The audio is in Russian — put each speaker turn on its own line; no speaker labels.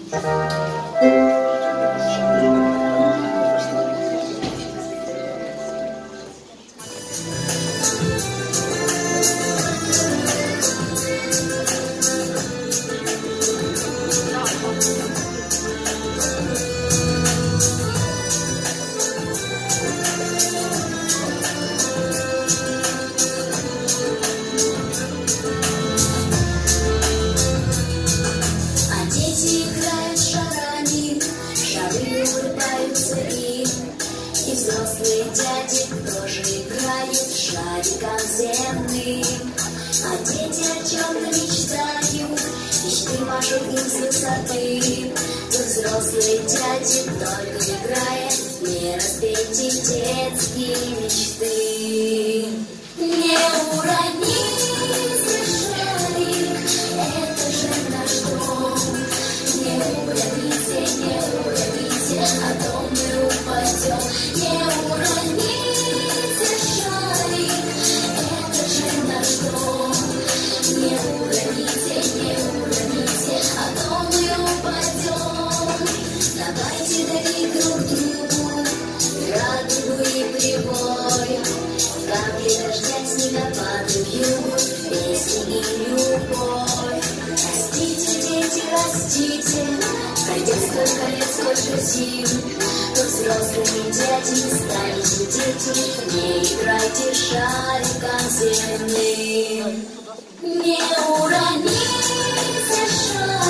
Взрослые дяди тоже играют шариком земным. А дети о чем-то мечтают, мечты машут им с высоты. Но взрослые дяди только играя, не разбейте детские мечты. Не уроните шарик, это же наш дом. Не уроните, а то мы упадем. Не уроните шарик, это же наш дом. Не уроните, а то мы упадем. Давайте дарить друг другу радугу и прибой. Капли дождя, снегопадают, песни и любовь. Растите, дети, растите, пройдет столько лет, сколько зим. Но взрослыми дядями станете дети, не играйте шариком земным. Не уроните шарик.